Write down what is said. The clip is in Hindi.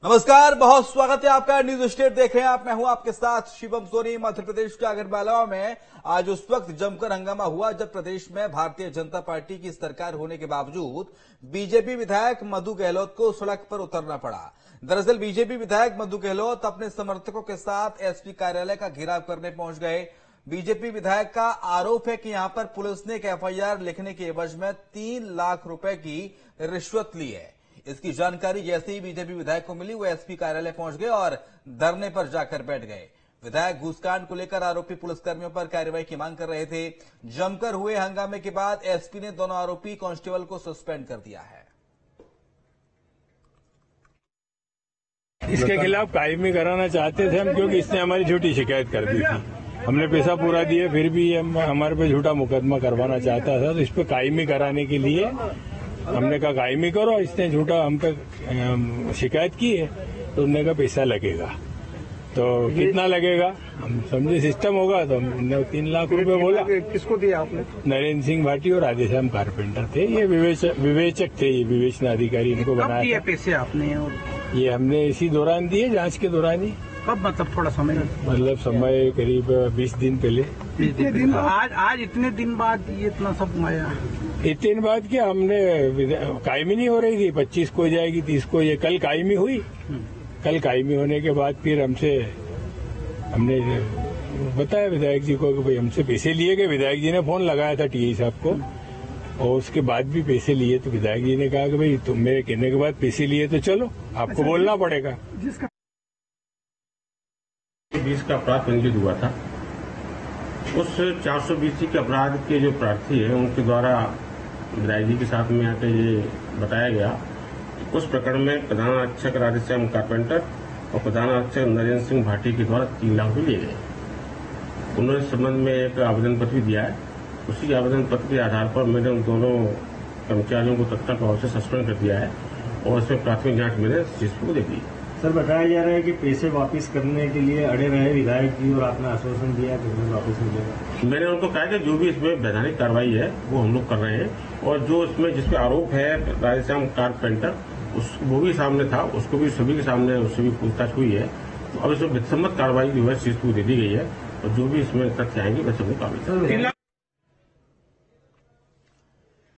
नमस्कार, बहुत स्वागत है आपका। न्यूज स्टेट देख रहे हैं आप। मैं हूं आपके साथ शिवम सोनी। मध्य प्रदेश के आगरमालवा में आज उस वक्त जमकर हंगामा हुआ जब प्रदेश में भारतीय जनता पार्टी की सरकार होने के बावजूद बीजेपी विधायक मधु गहलोत को सड़क पर उतरना पड़ा। दरअसल बीजेपी विधायक मधु गहलोत अपने समर्थकों के साथ एसपी कार्यालय का घेराव करने पहुंच गए। बीजेपी विधायक का आरोप है कि यहां पर पुलिस ने एक एफआईआर लिखने के एवज में 3 लाख रुपए की रिश्वत ली है। इसकी जानकारी जैसे ही बीजेपी विधायक को मिली, वो एसपी कार्यालय पहुंच गए और धरने पर जाकर बैठ गए। विधायक घूसकांड को लेकर आरोपी पुलिसकर्मियों पर कार्रवाई की मांग कर रहे थे। जमकर हुए हंगामे के बाद एसपी ने दोनों आरोपी कांस्टेबल को सस्पेंड कर दिया है। इसके खिलाफ कायमी कराना चाहते थे हम, क्योंकि इसने हमारी झूठी शिकायत कर दी थी। हमने पैसा पूरा दिया, फिर भी हमारे पे झूठा मुकदमा करवाना चाहता था। तो इस पे कायमी कराने के लिए हमने कहा कायमी करो। इसने झूठा हम पे शिकायत की है, तो उन्होंने कहा पैसा लगेगा। तो कितना लगेगा हम समझे, सिस्टम होगा। तो हमने 3 लाख रुपए बोला। किसको दिया आपने? नरेंद्र सिंह भाटी और राधेश्याम कारपेंटर थे। ये विवेचक थे, ये विवेचना अधिकारी इनको बनाया था। पैसे आपने और ये हमने इसी दौरान दिए, जांच के दौरान ही। कब मतलब थोड़ा समय? मतलब समय करीब 20 दिन पहले। 20 दिन आज इतने दिन बाद ये इतना सब आया? इतने दिन बाद क्या, हमने कायमी नहीं हो रही थी। 25 को जाएगी, 30 को। ये कल कायमी हुई। कल कायमी होने के बाद फिर हमने बताया विधायक जी को कि भाई हमसे पैसे लिए गए। विधायक जी ने फोन लगाया था टीआई साहब को, और उसके बाद भी पैसे लिए। तो विधायक जी ने कहा कि भाई तुम मेरे कहने के बाद पैसे लिए तो चलो, आपको बोलना पड़ेगा। 20 का अपराध पंजीकृत हुआ था। उस 420 के अपराध के जो प्रार्थी है, उनके द्वारा विधायक जी के साथ में आकर ये बताया गया कि उस प्रकरण में प्रधान आरक्षक राधेश्याम कारपेंटर और प्रधान आरक्षक नरेंद्र सिंह भाटी के द्वारा 3 लाख रुपये लिए गए। उन्होंने इस संबंध में एक आवेदन पत्र भी दिया है। उसी आवेदन पत्र के आधार पर मैंने उन दोनों कर्मचारियों को तत्काल प्रभाव से सस्पेंड कर दिया है और इसमें प्राथमिक जांच मैंने सीएसपी को दे दी। सर, बताया जा रहा है कि पैसे वापस करने के लिए अड़े रहे विधायक जी और आपने आश्वासन दिया कि पैसे वापस मिलेगा। मैंने उनको कहा कि जो भी इसमें वैधानिक कार्रवाई है वो हम लोग कर रहे हैं, और जो इसमें जिसपे आरोप है राधेश्याम कारपेंटर, वो भी सामने था, उसको भी सभी के सामने उससे भी पूछताछ हुई है। तो अब इसमें विसम्मत कार्रवाई जो है सीएसपी को दे दी गई है, और जो भी इसमें तथ्य आएंगे वैसे वो कार्रवाई।